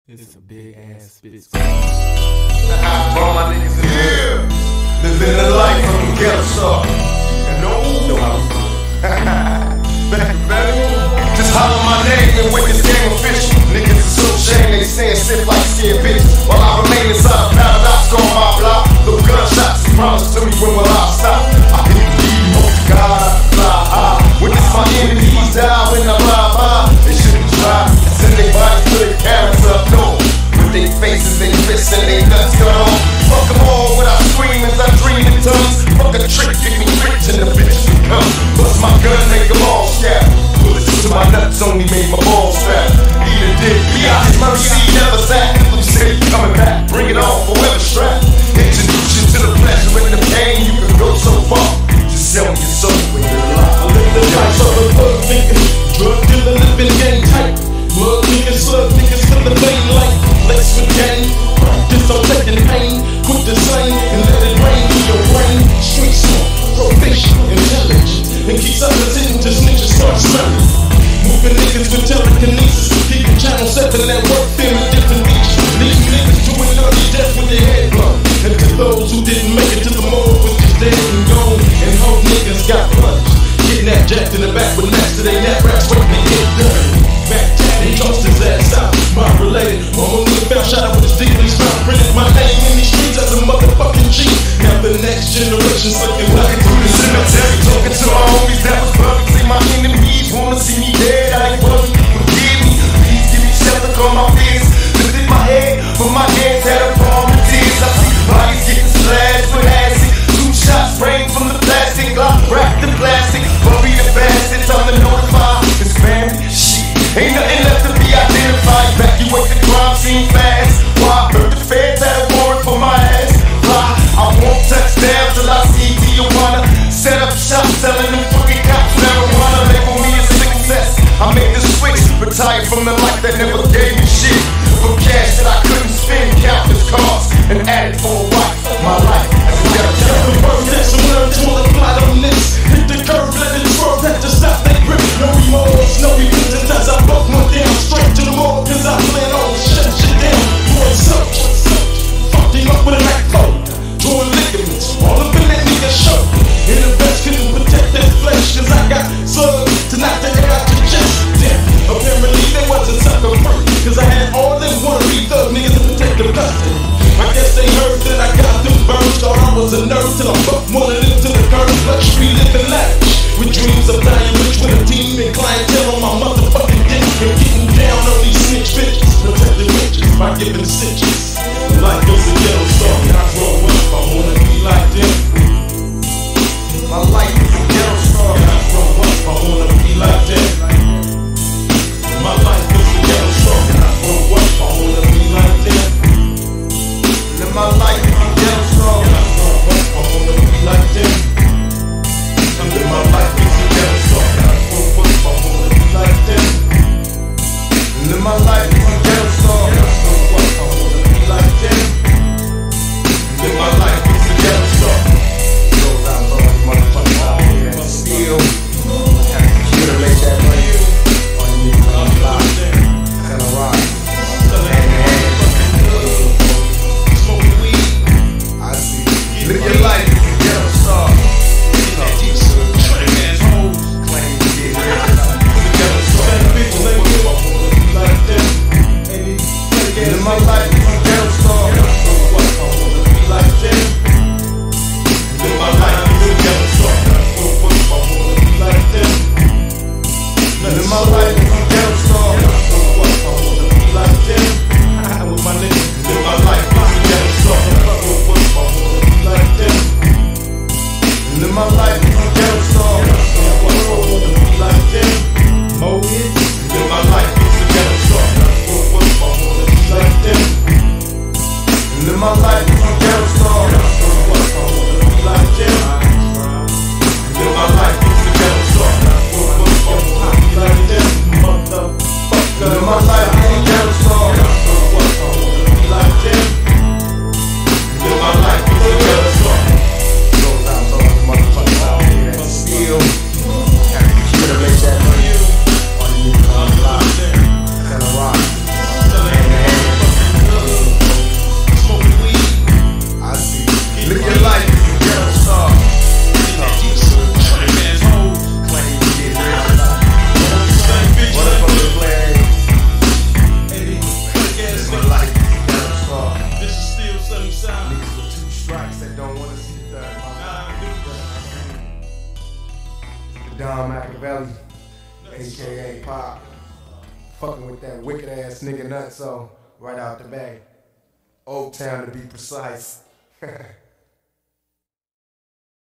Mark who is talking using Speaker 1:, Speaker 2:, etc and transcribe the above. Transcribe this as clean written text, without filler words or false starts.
Speaker 1: It's a big ass spit.
Speaker 2: All my niggas in here, living the life of a ghetto star. And no, just holler my name and win this game official. Niggas is so ashamed they saying sip like skin bitches. While I remain inside a paradox on my block. Little gunshots promise to me when will I stop. I hit the beat, hope to God I fly high. When it's my enemies die when I ride by, they shouldn't try. Send their bodies to their parents up north. With their faces, they fists, and they nuts cut off. Fuck them all when I scream as I dream in tongues. Fuck a trick, give me rich and the bitches will come. Bust my gun, make them all scatter. Bullets to my nuts only made my balls fat. Eat a dick, B.I.'s mercy, never sack. You say you coming back, bring it on, forever strapped. Introduce you to the pleasure and the pain. You can go so far, just sell me your soul when you're alive.
Speaker 3: I live the life of a thug nigga, drug dealer, living gang type. Mug niggas, slug niggas to the main light. Lace with gang, practice on taking pain. Quit the same and let it rain through your brain. Street smart, probation, intelligence, and keep others hidden till snitches start smelling. Moving niggas with telekinesis, keeping channel 7 at work, filming different beats. Leave niggas to an early death with their head blown. And to those who didn't make it to the morgue was just dead and gone. And whole niggas got punched, getting that jacked in the back with next to they nap rats waiting to get done. Back tatted, tossed his ass out, mob related. Mama nigga found shot out with his dick in his mouth. Printed my name in these streets as a motherfucking G. Now the next generation's looking like
Speaker 2: Through the cemetery, talking to my homies that was perfect. See my enemies wanna see me dead. I ain't worried, forgive me. Please give me shelter, calm my fears. Lifted my head, but my hands had a palm of tears. I see bodies getting slashed with acid. 2 shots spraying from the plastic. Glock wrapped in plastic. Bury the bastards, time to notify his family. Shit, ain't nothing left to be identified. Evacuate the crime scene fast. Why? Heard the feds had a warrant for my ass. Fly, I won't touch down till I see Tijuana. Set up shop selling them fucking cops marijuana. Label me a success. I made the switch, retired from the life that never gave me shit. For cash that I couldn't spend, countless cars, and added for a wife. My life as a ghetto child.
Speaker 3: the word that some learn to multiply on this. Hit the curve, let it swerve, had to stop that grip. No remorse, no repentance as I buck one down. Straight to the wall, cause I plan on shutting shit down. Boy, suck, fucked him up with a backbone. Torn ligaments, all up in that nigga's shirt. In the vest, couldn't protect that flesh, cause I got slugs to knock the air out your chest. Damn, apparently there wasn't sucker first, cause I had all them wannabe thug niggas to protect the custody. I guess they heard that I got them burned, thought I was a nerd till I fucked one of them to the curb. Luxury living lavish, with dreams of dying rich with a team and clientele on my motherfucking dick. And getting down on these snitch bitches, protecting riches by giving stitches. Life is a ghetto star, and I grow up, I wanna be like them.
Speaker 2: My life is a ghetto star.
Speaker 3: And I grow up, I wanna be like them. My life is a ghetto star, and I grow up, I wanna be like them.
Speaker 2: Live my life is a ghetto star.
Speaker 3: And I grow up, I wanna be like them. And live my life is a ghetto star, and I grow up, I wanna be like them.
Speaker 2: Live my life is a ghetto star.
Speaker 3: And I grow up, I wanna be like them.
Speaker 2: Strike said don't want to see the third. Don Machiavelli, aka Pop, fucking with that wicked ass nigga Nutso right out the bay. Old Town to be precise.